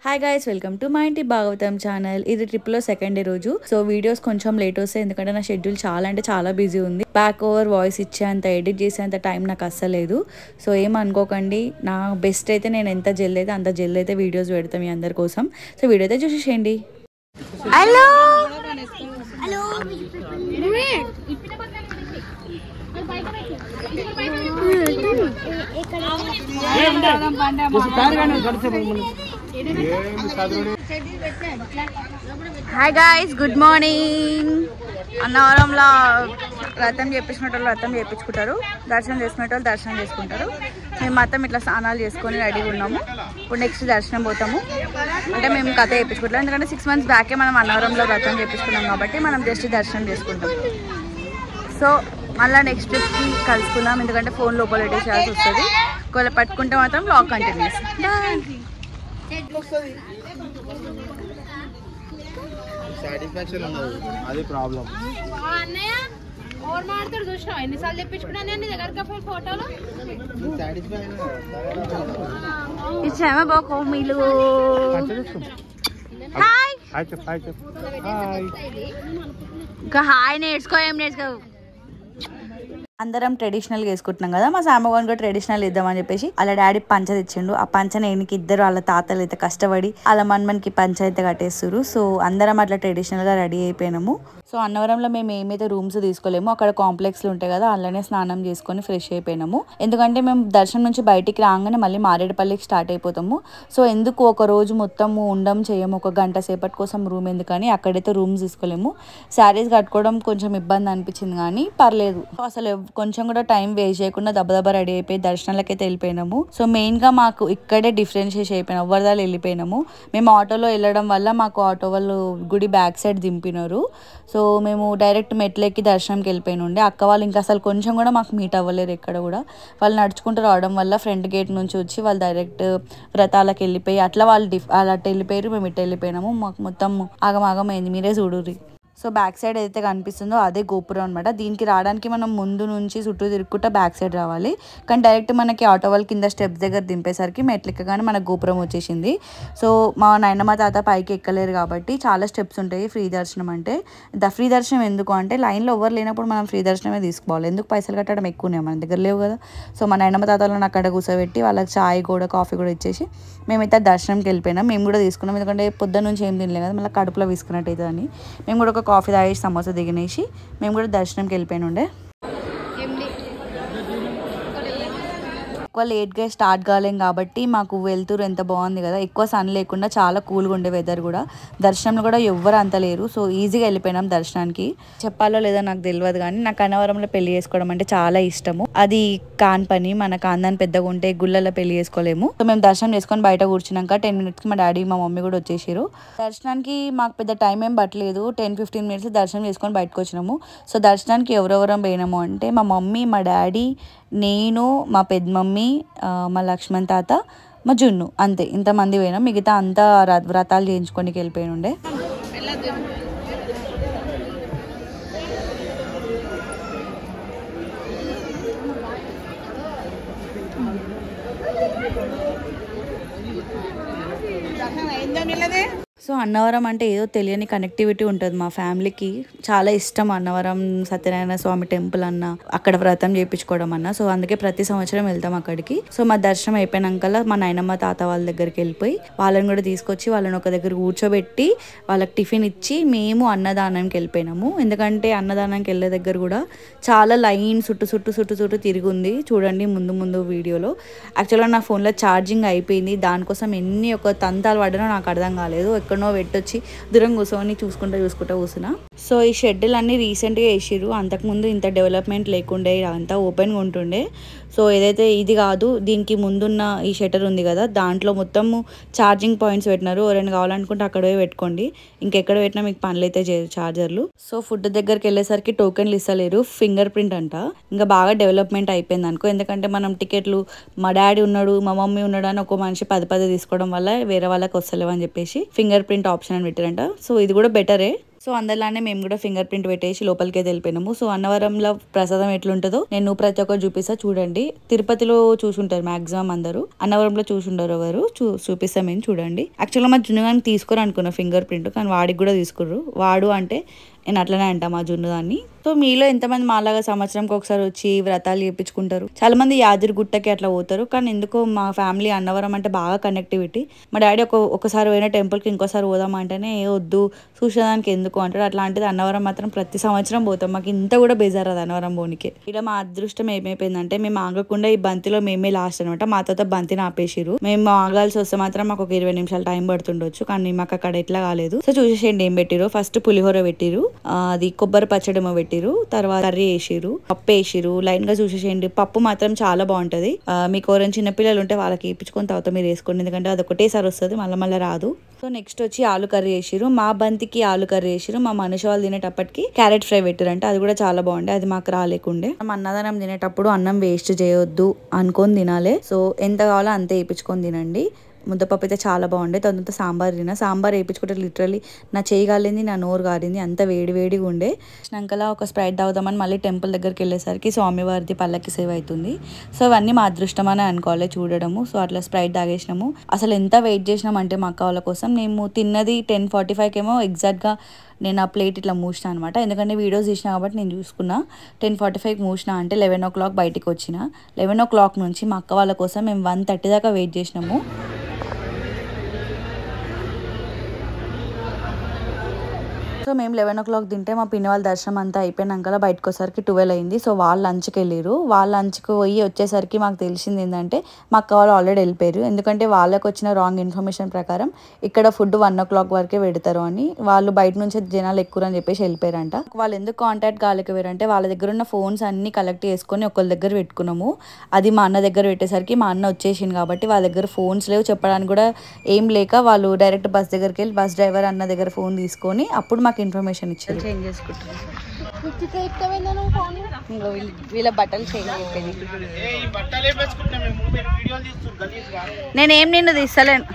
Hi guys, welcome to మా ఇంటి భాగవతం ఛానల్. ఇది ట్రిప్ లో సెకండ్ డే రోజు. సో వీడియోస్ కొంచెం లేట్ వస్తాయి ఎందుకంటే నా షెడ్యూల్ చాలా అంటే చాలా బిజీ ఉంది. బ్యాక్ ఓవర్ వాయిస్ ఇచ్చేంత ఎడిట్ చేసేంత టైం నాకు అస్సలేదు. సో ఏమనుకోకండి, నా బెస్ట్ అయితే నేను ఎంత జల్ది అయితే అంత జల్ది అయితే వీడియోస్ పెడతాం మీ అందరి కోసం. సో వీడియో అయితే చూసేయండి. Hello hi guys, good morning. అన్నవరంలో వ్రతం చేపించుకునే వ్రతం చేయించుకుంటారు, దర్శనం చేసుకునే వాళ్ళు దర్శనం చేసుకుంటారు. మేము మొత్తం ఇట్లా స్నానాలు చేసుకొని రెడీగా ఉన్నాము. ఇప్పుడు నెక్స్ట్ దర్శనం పోతాము. అంటే మేము కథ చేయించుకుంటాం ఎందుకంటే 6 months బ్యాకే మనం అన్నవరంలో వ్రతం చేయించుకున్నాం కాబట్టి మనం జస్ట్ దర్శనం చేసుకుంటాం. సో మళ్ళీ నెక్స్ట్ ట్రిప్కి కలుసుకుందాం ఎందుకంటే ఫోన్ లోపల పెట్టేసేయాల్సి వస్తుంది. ఒకవేళ పట్టుకుంటే మాత్రం బ్లాగ్ కంటిన్యూస్. సాటిస్ఫాక్షన్ ఉండదు, అది ప్రాబ్లం. ఇచ్చామా బాకో మీలు. హాయ్ ఇంకా హాయ్ నేర్చుకో, ఏం నేర్చుకో. అందరం ట్రెడిషనల్ వేసుకుంటున్నాం కదా, మా సామగోన్ కూడా ట్రెడిషనల్ ఇద్దామని చెప్పేసి వాళ్ళ డాడీ పంచ తెచ్చిండు. ఆ పంచని ఎనికి ఇద్దరు వాళ్ళ తాతలు అయితే కష్టపడి వాళ్ళ మన్మన్కి పంచ అయితే కట్టేస్తారు. సో అందరం అట్లా ట్రెడిషనల్ గా రెడీ అయిపోయినాము. సో అన్నవరంలో మేము ఏమైతే రూమ్స్ తీసుకోలేము, అక్కడ కాంప్లెక్స్లు ఉంటాయి కదా, అలానే స్నానం చేసుకొని ఫ్రెష్ అయిపోయినాము. ఎందుకంటే మేము దర్శనం నుంచి బయటికి రాగానే మళ్ళీ మారేడుపల్లికి స్టార్ట్ అయిపోతాము. సో ఎందుకు ఒక రోజు మొత్తము ఉండం చేయము, ఒక గంట సేపటి కోసం రూమ్ ఎందుకని అక్కడైతే రూమ్స్ తీసుకోలేము. శారీస్ కట్టుకోవడం కొంచెం ఇబ్బంది అనిపించింది కానీ పర్లేదు. అసలు కొంచెం కూడా టైం వేస్ట్ చేయకుండా దెబ్బ రెడీ అయిపోయి దర్శనాలకి అయితే వెళ్ళిపోయినాము. సో మెయిన్ గా మాకు ఇక్కడే డిఫరెన్షియేట్ అయిపోయినాం, ఎవరిదాలు వెళ్ళిపోయినాము. మేము ఆటోలో వెళ్ళడం వల్ల మాకు ఆటో వాళ్ళు గుడి బ్యాక్ సైడ్ దింపినారు. సో మేము డైరెక్ట్ మెట్లెక్కి దర్శనంకి వెళ్ళిపోయినుండే. అక్క వాళ్ళు ఇంకా అసలు కొంచెం కూడా మాకు మీట్ అవ్వలేరు ఎక్కడ కూడా. వాళ్ళు నడుచుకుంటూ రావడం వల్ల ఫ్రంట్ గేట్ నుంచి వచ్చి వాళ్ళు డైరెక్ట్ వ్రతాలకు వెళ్ళిపోయి అట్లా వాళ్ళు అట్లా వెళ్ళిపోయారు, మేము ఇట్లా వెళ్ళిపోయినాము. మాకు మొత్తం ఆగమాగం అయింది, మీరే చూడుర్రి. సో బ్యాక్ సైడ్ ఏదైతే కనిపిస్తుందో అదే గోపురం అనమాట. దీనికి రావడానికి మనం ముందు నుంచి చుట్టూ తిరుగుకుంటా బ్యాక్ సైడ్ రావాలి. కానీ డైరెక్ట్ మనకి ఆటో వాళ్ళ కింద స్టెప్స్ దగ్గర దింపేసరికి మెట్లు ఎక్కగానే మనకు గోపురం వచ్చేసింది. సో మా నాయనమ్మ తాత పైకి ఎక్కలేరు కాబట్టి చాలా స్టెప్స్ ఉంటాయి ఫ్రీ దర్శనం అంటే. ఫ్రీ దర్శనం ఎందుకు అంటే లైన్లో ఎవరు లేనప్పుడు మనం ఫ్రీ దర్శనమే తీసుకోవాలి, ఎందుకు పైసలు కట్టడం ఎక్కువనే మన దగ్గర లేవు కదా. సో మా నాయనమ్మ తాతలను అక్కడ కూర్చోబెట్టి వాళ్ళకి చాయ్ కూడా కాఫీ కూడా ఇచ్చేసి మేమైతే దర్శనంకి వెళ్ళిపోయినాం. మేము కూడా తీసుకున్నాం ఎందుకంటే పొద్దున్న నుంచి ఏం తినలేదు కదా, మళ్ళీ కడుపులో తీసుకున్నట్టు అవుతుందని మేము కూడా ఒక కాఫీ తాగేసి సమోసా దిగనేసి మేము కూడా దర్శనంకి వెళ్ళిపోయినుండే. ఎక్కువ లేట్గా స్టార్ట్ కాలేం కాబట్టి మాకు వెళ్తురు ఎంత బాగుంది కదా, ఎక్కువ సన్ లేకుండా చాలా కూల్గా ఉండే వెదర్ కూడా. దర్శనంలో కూడా ఎవ్వరు అంత లేరు. సో ఈజీగా వెళ్ళిపోయినాం దర్శనానికి. చెప్పాలో లేదో నాకు తెలియదు కానీ నాకు అన్నవరంలో పెళ్లి చేసుకోవడం అంటే చాలా ఇష్టము. అది కాని పని, మన కాందాన్ని పెద్దగా ఉంటే గుళ్ళలో పెళ్లి చేసుకోలేము. సో మేము దర్శనం చేసుకొని బయట కూర్చున్నాక 10 minutes మా డాడీ మా మమ్మీ కూడా వచ్చేసారు. దర్శనానికి మాకు పెద్ద టైం ఏం పట్టలేదు, 10-15 minutes దర్శనం చేసుకొని బయటకు వచ్చినాము. సో దర్శనానికి ఎవరెవరం పోయినాము అంటే మా మమ్మీ, మా డాడీ, నేను, మా పెద్ద మమ్మీ, మా లక్ష్మణ్ తాత, మా జున్ను, అంతే ఇంతమంది పోయినాం. మిగతా అంతా వ్రతాలు చేయించుకోనికి వెళ్ళిపోయినుండే. సో అన్నవరం అంటే ఏదో తెలియని కనెక్టివిటీ ఉంటుంది మా ఫ్యామిలీకి. చాలా ఇష్టం అన్నవరం సత్యనారాయణ స్వామి టెంపుల్ అన్న, అక్కడ వ్రతం చేయించుకోవడం అన్న. సో అందుకే ప్రతి సంవత్సరం వెళ్తాం అక్కడికి. సో మా దర్శనం అయిపోయినాక మా నాయనమ్మ తాత వాళ్ళ దగ్గరికి వెళ్ళిపోయి వాళ్ళని కూడా తీసుకొచ్చి వాళ్ళని ఒక దగ్గర కూర్చోబెట్టి వాళ్ళకి టిఫిన్ ఇచ్చి మేము అన్నదానంకి వెళ్ళిపోయినాము. ఎందుకంటే అన్నదానానికి వెళ్ళే దగ్గర కూడా చాలా లైన్ చుట్టూ తిరిగి ఉంది. చూడండి ముందు వీడియోలో. యాక్చువల్గా నా ఫోన్లో ఛార్జింగ్ అయిపోయింది, దానికోసం ఎన్ని ఒక తంతాలు పడ్డానో నాకు అర్థం కాలేదు. ఎక్కడనో పెట్టొచ్చి దూరం కూర్చొని చూసుకుంటూ కూర్చున్నా. సో ఈ షెడ్యూల్ అన్ని రీసెంట్గా వేసిర్రు, అంతకుముందు ఇంత డెవలప్మెంట్ లేకుండే, అంతా ఓపెన్గా ఉంటుండే. సో ఏదైతే ఇది కాదు, దీనికి ముందున్న ఈ షట్టర్ ఉంది కదా, దాంట్లో మొత్తం ఛార్జింగ్ పాయింట్స్ పెట్టినారు. ఎవరైనా కావాలనుకుంటే అక్కడ పోయి పెట్టుకోండి, ఇంకెక్కడ పెట్టినా మీకు పనులు అయితే ఛార్జర్లు. సో ఫుడ్ దగ్గరికి వెళ్ళేసరికి టోకెన్లు ఇస్తలేరు, ఫింగర్ ప్రింట్ అంట. ఇంకా బాగా డెవలప్మెంట్ అయిపోయింది అనుకో, ఎందుకంటే మనం టికెట్లు మా డాడీ ఉన్నాడు, మా మమ్మీ ఉన్నాడు అని ఒక మనిషి 10 తీసుకోవడం వల్ల వేరే వాళ్ళకి వస్తలేవు అని చెప్పేసి ఫింగర్ ప్రింట్ ఆప్షన్ అని పెట్టారంట. సో ఇది కూడా బెటరే. సో అందరిలానే మేము కూడా ఫింగర్ ప్రింట్ పెట్టేసి లోపలికి వెళ్ళిపోయినాము. సో అన్నవరంలో ప్రసాదం ఎట్లుంటుందో నేను ప్రతి ఒక్కరు చూపిస్తా చూడండి. తిరుపతిలో చూసుంటారు మాక్సిమం అందరూ, అన్నవరంలో చూసుంటారు ఎవరు చూపిస్తాం మేము చూడండి. యాక్చువల్గా మా జున్నుగానికి తీసుకోరు అనుకున్నా ఫింగర్ ప్రింట్, కానీ వాడికి కూడా తీసుకుర్రు. వాడు అంటే నేను అట్లనే అంటా మా జున్ను దాన్ని. సో మీలో ఎంతమంది మాలాగా సంవత్సరంకి ఒకసారి వచ్చి వ్రతాలు చేయించుకుంటారు? చాలా మంది యాదగిరిగుట్టకి అట్లా పోతారు, కానీ ఎందుకో మా ఫ్యామిలీ అన్నవరం అంటే బాగా కనెక్టివిటీ. మా డాడీ ఒకసారి పోయిన టెంపుల్కి ఇంకోసారి పోదామంటేనే వద్దు చూసేదానికి ఎందుకు అంటాడు. అట్లాంటిది అన్నవరం మాత్రం ప్రతి సంవత్సరం పోతాం. మాకు ఇంత కూడా బేజారు అది అన్నవరం పోనీకే. ఇక్కడ మా అదృష్టం ఏమైపోయిందంటే మేము ఆగకుండా ఈ బంతిలో మేమే లాస్ట్ అనమాట. మా తర్వాత బంతిని ఆపేసిరు. మేము ఆగాల్సి వస్తే మాత్రం మాకు ఒక 20 నిమిషాలు టైం పడుతుండొచ్చు, కానీ మాకు అక్కడ ఎట్లా కాలేదు. సో చూసేసేయండి ఏం పెట్టిరు. ఫస్ట్ పులిహోర పెట్టిరు, అది కొబ్బరి పచ్చడేమో పెట్టిరు, తర్వాత కర్రీ వేసిరు, పప్పు వేసిరు. లైన్ గా చూసేసేయండి. పప్పు మాత్రం చాలా బాగుంటది. మీకు ఎవరైనా చిన్నపిల్లలు ఉంటే వాళ్ళకి ఇప్పించుకొని తర్వాత మీరు వేసుకోండి, ఎందుకంటే అది ఒకటేసారి వస్తుంది, మళ్ళీ రాదు. సో నెక్స్ట్ వచ్చి ఆలు కర్రీ వేసిరు. మా బంతికి ఆలు కర్రీ వేసిరు. మా మనిషి వాళ్ళు తినేటప్పటికి క్యారెట్ ఫ్రై పెట్టారంటే అది కూడా చాలా బాగుండే, అది మాకు రాలేకుండే. మనం అన్నదానం తినేటప్పుడు అన్నం వేస్ట్ చేయొద్దు అనుకొని తినాలి. సో ఎంత కావాలో అంతే వేయించుకొని తినండి. ముద్దపప్పు అయితే చాలా బాగుండే. తర్వాత సాంబార్ తిన్నా. సాంబార్ వేయించుకుంటే లిటరలీ నా చేయి కాలింది, నా నోరు కారింది, అంత వేడిగా ఉండే. వచ్చినాకలా ఒక స్ప్రైట్ తాగుదామని మళ్ళీ టెంపుల్ దగ్గరికి వెళ్ళేసరికి స్వామివారిది పల్లకి సేవ అవుతుంది. సో అవన్నీ మా అదృష్టం అని అనుకోవాలి చూడడము. సో అట్లా స్ప్రైట్ తాగేసినాము. అసలు ఎంత వెయిట్ చేసినాం అంటే మా అక్క వాళ్ళ కోసం. మేము తిన్నది 10:45 ఏమో ఎగ్జాక్ట్గా నేను ఆ ప్లేట్ ఇట్లా మూసిన అనమాట, ఎందుకంటే వీడియోస్ తీసిన కాబట్టి నేను చూసుకున్నా. 10:45 మూసిన అంటే 11 o'clock బయటికి వచ్చిన. 11 o'clock నుంచి మా అక్క వాళ్ళ కోసం మేము 1:30 దాకా వెయిట్ చేసినాము. సో మేము 11 o'clock తింటే మా పిన్ని వాళ్ళ దర్శనం అంతా అయిపోయినాక బయటకు వచ్చేసరికి 12 అయింది. సో వాళ్ళు లంచ్కి వెళ్ళారు. వాళ్ళ లంచ్కి పోయి వచ్చేసరికి మాకు తెలిసింది ఏంటంటే మా అక్క వాళ్ళు ఆల్రెడీ వెళ్ళిపోయారు. ఎందుకంటే వాళ్ళకి వచ్చిన రాంగ్ ఇన్ఫర్మేషన్ ప్రకారం ఇక్కడ ఫుడ్ 1 o'clock వరకే పెడతారు అని, వాళ్ళు బయట నుంచి జనాలు ఎక్కువ అని చెప్పేసి వెళ్ళిపోయారంట. వాళ్ళు ఎందుకు కాంటాక్ట్ కాలేకపోయారంటే వాళ్ళ దగ్గర ఉన్న ఫోన్స్ అన్ని కలెక్ట్ చేసుకొని ఒకళ్ళ దగ్గర పెట్టుకున్నాము. అది మా అన్న దగ్గర పెట్టేసరికి మా అన్న వచ్చేసింది కాబట్టి వాళ్ళ దగ్గర ఫోన్స్ లేవు, చెప్పడానికి కూడా ఏం లేక వాళ్ళు డైరెక్ట్ బస్ దగ్గరికి వెళ్ళి బస్ డ్రైవర్ అన్న దగ్గర ఫోన్ తీసుకొని అప్పుడు మాకు ఇన్ఫర్మేషన్ ఇచ్చారు. చేంజ్ చేసుకుంటారు వీళ్ళ బట్టలు చేంజ్ అయిపోయింది. నేనేం నిన్ను తీస్తలేను.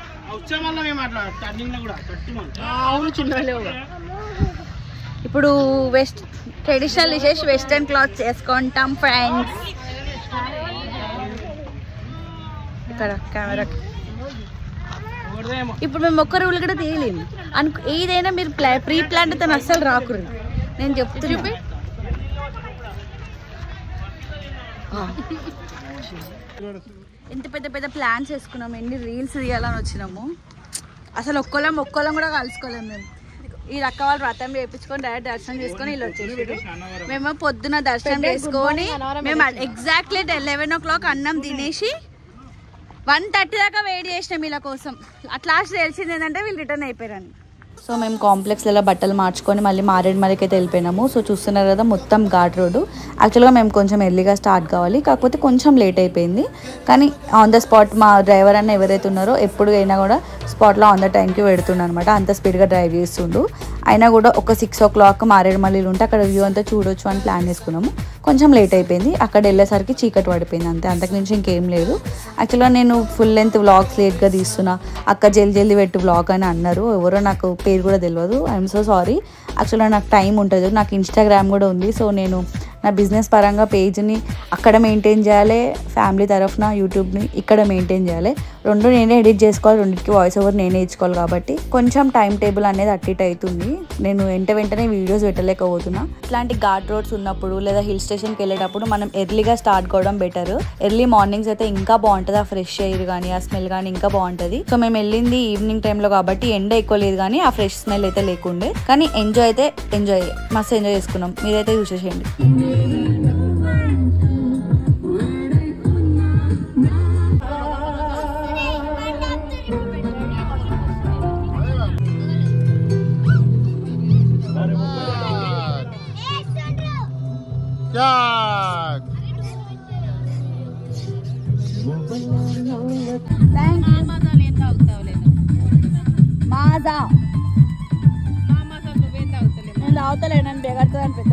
ఇప్పుడు ట్రెడిషనల్ డిషెస్ వెస్టర్న్ క్లాత్స్ వేసుకుంటాం ఫ్రెండ్స్. ఇక్కడ కెమెరాకి ఇప్పుడు మేము ఒక్క రూల్ కూడా తీయలేము ఏదైనా మీరు ప్రీ ప్లాన్ తో అస్సలు రాకూడదు, నేను చెప్తున్నా. ఎంత పెద్ద పెద్ద ప్లాన్స్ వేసుకున్నాము, ఎన్ని రీల్స్ తీయాలని వచ్చినాము. అసలు ఒక్కళ్ళం కూడా కలుసుకోలేము. మేము ఈ రక్క వాళ్ళు వ్రతం చేయించుకొని డైరెక్ట్ దర్శనం చేసుకొని వీళ్ళు వచ్చేసారు. మేము పొద్దున దర్శనం చేసుకొని మేము ఎగ్జాక్ట్లీ 11 o'clock అన్నం తినేసి 1:30 దాకా వెయిట్ చేసినాం వీళ్ళ కోసం. అట్లా తెలిసింది ఏంటంటే వీళ్ళు రిటర్న్ అయిపోయారని. సో మేము కాంప్లెక్స్లలో బట్టలు మార్చుకొని మళ్ళీ మారేడుమలకి అయితే వెళ్ళిపోయినాము. సో చూస్తున్నారు కదా మొత్తం ఘాట్ రోడ్డు. యాక్చువల్గా మేము కొంచెం ఎర్లీగా స్టార్ట్ కావాలి, కాకపోతే కొంచెం లేట్ అయిపోయింది. కానీ ఆన్ ద స్పాట్ మా డ్రైవర్ అన్న ఎవరైతే ఉన్నారో ఎప్పుడు అయినా కూడా స్పాట్లో ఆన్ ద టైంకి పెడుతుండ అనమాట. అంత స్పీడ్గా డ్రైవ్ చేస్తుండు. అయినా కూడా ఒక 6 o'clock మారేడుమల్లిలో ఉంటే అక్కడ వ్యూ అంతా చూడొచ్చు అని ప్లాన్ చేసుకున్నాము. కొంచెం లేట్ అయిపోయింది. అక్కడ వెళ్ళేసరికి చీకటి పడిపోయింది అంతే, అంతకుమించి ఇంకేం లేదు. యాక్చువల్గా నేను ఫుల్ లెంత్ వ్లాగ్స్ లేట్గా తీస్తున్నా, అక్క జల్దీ పెట్టు వ్లాగ్ అని అన్నారు. ఎవరో నాకు పేరు కూడా తెలియదు. I'm so sorry. యాక్చువల్గా నాకు టైం ఉంటుంది, నాకు ఇన్స్టాగ్రామ్ కూడా ఉంది. సో నేను నా బిజినెస్ పరంగా పేజ్ని అక్కడ మెయింటైన్ చేయాలి, ఫ్యామిలీ తరఫున యూట్యూబ్ని ఇక్కడ మెయింటైన్ చేయాలి. రెండు నేనే ఎడిట్ చేసుకోవాలి, రెండింటికి వాయిస్ ఓవర్ నేనే ఇచ్చుకోవాలి. కాబట్టి కొంచెం టైం టేబుల్ అనేది అటు ఇటు అవుతుంది. నేను వెంటనే వీడియోస్ పెట్టలేకపోతున్నా. ఇట్లాంటి ఘాట్ రోడ్స్ ఉన్నప్పుడు లేదా హిల్ స్టేషన్కి వెళ్ళేటప్పుడు మనం ఎర్లీగా స్టార్ట్ కావడం బెటర్. ఎర్లీ మార్నింగ్స్ అయితే ఇంకా బాగుంటుంది, ఆ ఫ్రెష్ ఎయిర్ కానీ ఆ స్మెల్ కానీ ఇంకా బాగుంటుంది. సో మేము వెళ్ళింది ఈవినింగ్ టైంలో కాబట్టి ఎండ ఎక్కువ లేదు, కానీ ఆ ఫ్రెష్ స్మెల్ అయితే లేకుండే. కానీ మస్తు ఎంజాయ్ చేసుకున్నాం. మీరైతే చూసేసేయండి. తాగుతలేనని బెగడుతుందని పెద్ద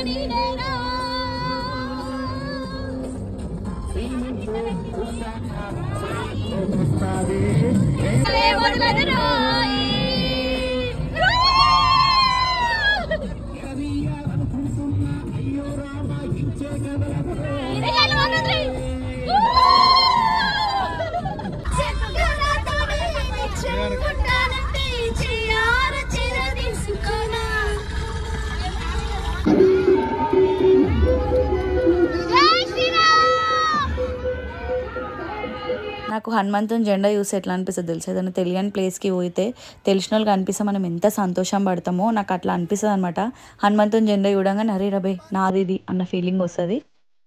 నాకు హనుమంతుని జెండా చూసి ఎట్లా అనిపిస్తుంది తెలుసు, ఏదైనా తెలియని ప్లేస్కి పోయితే తెలిసిన వాళ్ళకి అనిపిస్తే మనం ఎంత సంతోషం పడతామో నాకు అట్లా అనిపిస్తుంది అనమాట. హనుమంతుని జెండా చూడంగానే అరే రబే నాది ఇది అన్న ఫీలింగ్ వస్తుంది.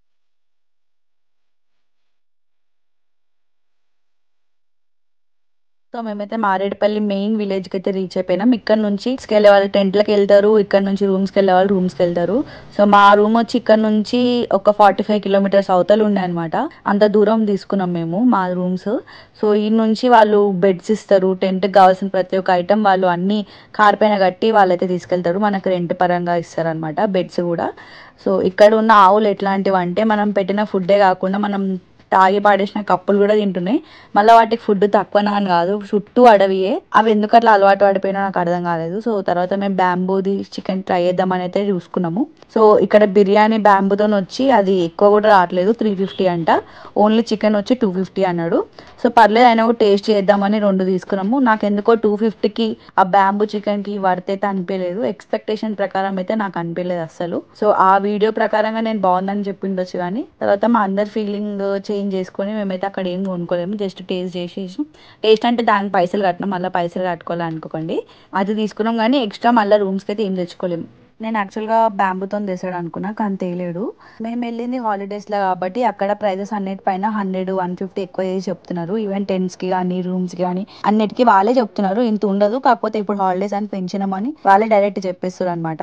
సో మేమైతే మారేడుపల్లి మెయిన్ విలేజ్కి అయితే రీచ్ అయిపోయినాం. ఇక్కడ నుంచి వెళ్ళే వాళ్ళు టెంట్లకు వెళ్తారు, ఇక్కడ నుంచి రూమ్స్కి వెళ్ళే వాళ్ళు రూమ్స్కి వెళ్తారు. సో మా రూమ్ వచ్చి ఇక్కడ నుంచి ఒక 45 కిలోమీటర్స్ అవతలు ఉండే అనమాట. అంత దూరం తీసుకున్నాం మేము మా రూమ్స్. సో ఈ నుంచి వాళ్ళు బెడ్స్ ఇస్తారు, టెంట్కి కావాల్సిన ప్రతి ఒక్క ఐటమ్ వాళ్ళు అన్ని కార్ పైన కట్టి వాళ్ళైతే తీసుకెళ్తారు, మనకు రెంట్ పరంగా ఇస్తారు అనమాట బెడ్స్ కూడా. సో ఇక్కడ ఉన్న ఆవులు ఎట్లాంటివి అంటే మనం పెట్టిన ఫుడ్డే కాకుండా మనం తాగి పాడేసిన కప్పులు కూడా తింటున్నాయి. మళ్ళీ వాటికి ఫుడ్ తక్కువనా అని కాదు, చుట్టూ అడవియే. అవి ఎందుకు అట్లా అలవాటు పడిపోయినా నాకు అర్థం కాలేదు. సో తర్వాత మేము బ్యాంబూది చికెన్ ట్రై చేద్దామని అయితే చూసుకున్నాము. సో ఇక్కడ బిర్యానీ బ్యాంబూతో వచ్చి అది ఎక్కువ కూడా రావట్లేదు, 350 అంట. ఓన్లీ చికెన్ వచ్చి 250 అన్నాడు. సో పర్లేదు అయినా కూడా టేస్ట్ చేద్దామని 2 తీసుకున్నాము. నాకు ఎందుకో 250కి ఆ బ్యాంబూ చికెన్కి వర్త్ అయితే అనిపించలేదు. ఎక్స్పెక్టేషన్ ప్రకారం అయితే నాకు అనిపించలేదు అసలు. సో ఆ వీడియో ప్రకారంగా నేను బాగుందని చెప్పిండొచ్చు, కానీ తర్వాత మా అందరి ఫీలింగ్ చేంజ్ చేసుకొని మేమైతే అక్కడ ఏం కొనుక్కోలేము, జస్ట్ టేస్ట్ చేసేసి. టేస్ట్ అంటే దానికి పైసలు కట్టినాం, మళ్ళీ పైసలు కట్టుకోవాలి అనుకోకండి. అది తీసుకున్నాం కానీ ఎక్స్ట్రా మళ్ళీ రూమ్స్కి అయితే ఏం తెచ్చుకోలేము. నేను యాక్చువల్గా బ్యాంబూతో తెసాడు అనుకున్నా, కానీ తేలేడు. మేము వెళ్ళింది హాలిడేస్లో కాబట్టి అక్కడ ప్రైజెస్ అన్నిటిపైన 100, 150 ఎక్కువ చేసి చెప్తున్నారు. ఈవెన్ టెంట్స్కి కానీ రూమ్స్కి కానీ అన్నిటికీ వాళ్ళే చెప్తున్నారు, ఇంత ఉండదు. కాకపోతే ఇప్పుడు హాలిడేస్ అని పెంచినామని వాళ్ళే డైరెక్ట్ చెప్పేస్తారు అనమాట.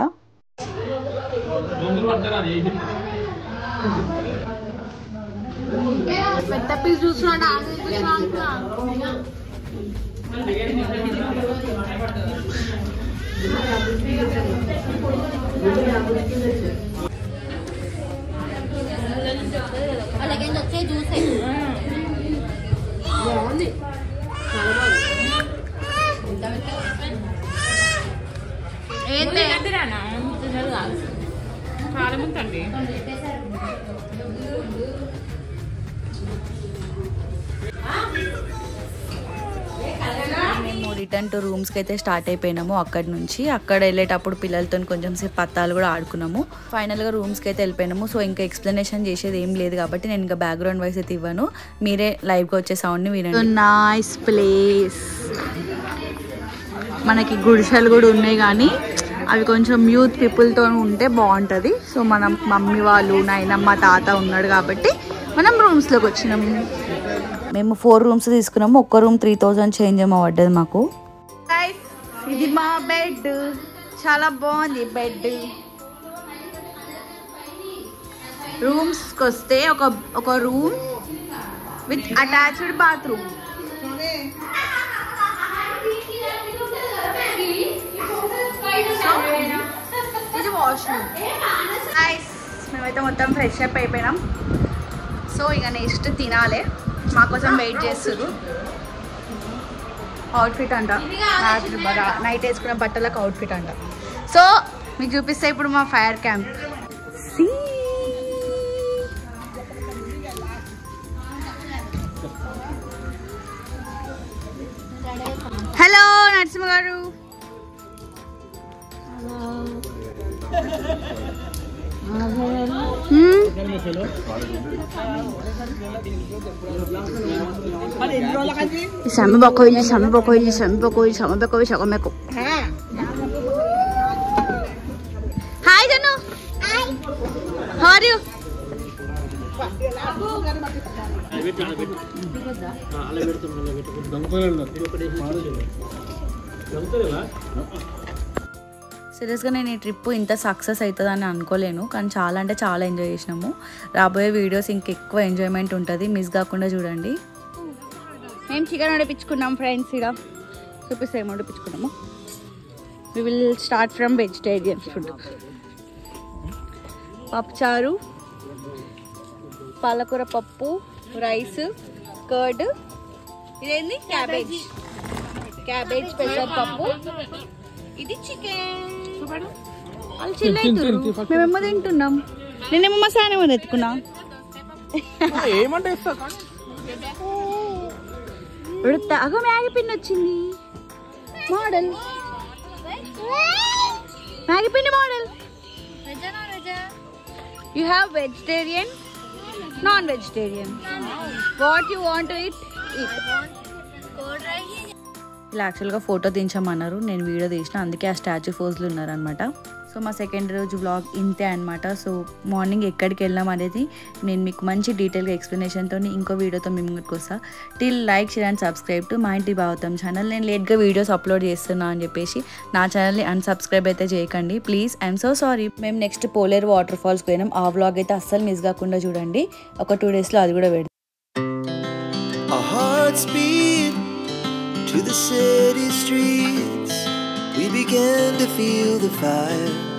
పెద్ద పీస్ చూస్తున్నాడు. అలాగే వచ్చే చూసే బాగుంది, కాలముందండి. మేము రిటర్న్ టు రూమ్స్కి అయితే స్టార్ట్ అయిపోయినాము. అక్కడ వెళ్ళేటప్పుడు పిల్లలతో కొంచెం సేపు పత్తాలు కూడా ఆడుకున్నాము. ఫైనల్గా రూమ్స్కి అయితే వెళ్ళిపోయినాము. సో ఇంకా ఎక్స్ప్లెనేషన్ చేసేది ఏం లేదు కాబట్టి నేను ఇంకా బ్యాక్గ్రౌండ్ వాయిస్ అయితే ఇవ్వను, మీరే లైవ్గా వచ్చే సౌండ్ని వినండి. Nice place. మనకి గుడిసెలు కూడా ఉన్నాయి కానీ అవి కొంచెం యూత్ పీపుల్తో ఉంటే బాగుంటుంది. సో మనం మమ్మీ వాళ్ళు నాయనమ్మ తాత ఉన్నాడు కాబట్టి మనం రూమ్స్లోకి వచ్చినాము. మేము 4 రూమ్స్ తీసుకున్నాము. ఒక్క రూమ్ 3000 చేంజ్ ఏమో పడ్డది మాకు. ఇది మా బెడ్, చాలా బాగుంది బెడ్. రూమ్స్కి వస్తే ఒక రూమ్ విత్ అటాచ్డ్ బాత్రూమ్. ఇది వాష్రూమ్. మేమైతే మొత్తం ఫ్రెష్ అప్ అయిపోయినాం. సో ఇక నెక్స్ట్ తినాలి, మా కోసం వెయిట్ చేస్తారు. అవుట్ఫిట్ అంట, నైట్ వేసుకున్న బట్టలకు అవుట్ఫిట్ అంట. సో మీకు చూపిస్తే ఇప్పుడు మా fire camp. Hello Narasimha garu. Hi Janu, how are you? సీరియస్గా నేను ఈ ట్రిప్ ఇంత సక్సెస్ అవుతుందని అనుకోలేను, కానీ చాలా అంటే చాలా ఎంజాయ్ చేసినాము. రాబోయే వీడియోస్ ఇంకెక్కువ ఎంజాయ్మెంట్ ఉంటుంది, మిస్ కాకుండా చూడండి. మేము చికెన్ వండిపించుకున్నాం ఫ్రెండ్స్, ఇక్కడ చూపిస్తే ఏం వండిపించుకున్నాము. We will start from vegetarian food. పప్పుచారు, పాలకూర పప్పు, రైస్, కర్డ్, ఇదేంది క్యాబేజ్ పెసరపప్పు, ఇది చికెన్. వాళ్ళు చిన్న అవుతారు, మేమేమో తింటున్నాం. నేనేమో మసాలా ఎత్తుకున్నా. ఏమంటే అగో మ్యాగీ పిన్ వచ్చింది, model Maggi pin model. You have vegetarian, non-vegetarian. What you want to eat? Eat. ఇలా యాక్చువల్గా ఫోటో దించమన్నారు, నేను వీడియో తీసిన, అందుకే ఆ స్టాచ్యూ ఫోజ్లు ఉన్నారనమాట. సో మా సెకండ్ రోజు వ్లాగ్ ఇంతే అనమాట. సో మార్నింగ్ ఎక్కడికి వెళ్ళాం అనేది నేను మీకు మంచి డీటెయిల్గా ఎక్స్ప్లెనేషన్తో ఇంకో వీడియోతో మీ ముందుకు వస్తా. Till like, share and subscribe to మా ఇంటి భాగవతం ఛానల్. నేను లేట్గా వీడియోస్ అప్లోడ్ చేస్తున్నా అని చెప్పేసి నా ఛానల్ని అన్సబ్స్క్రైబ్ అయితే చేయకండి ప్లీజ్. I'm so sorry. మేము నెక్స్ట్ పోలేరు వాటర్ ఫాల్స్కి పోయినాం. ఆ వ్లాగ్ అయితే అస్సలు మిస్ కాకుండా చూడండి. ఒక 2 daysలో అది కూడా పెడతాం. To the city streets, we began to feel the fire.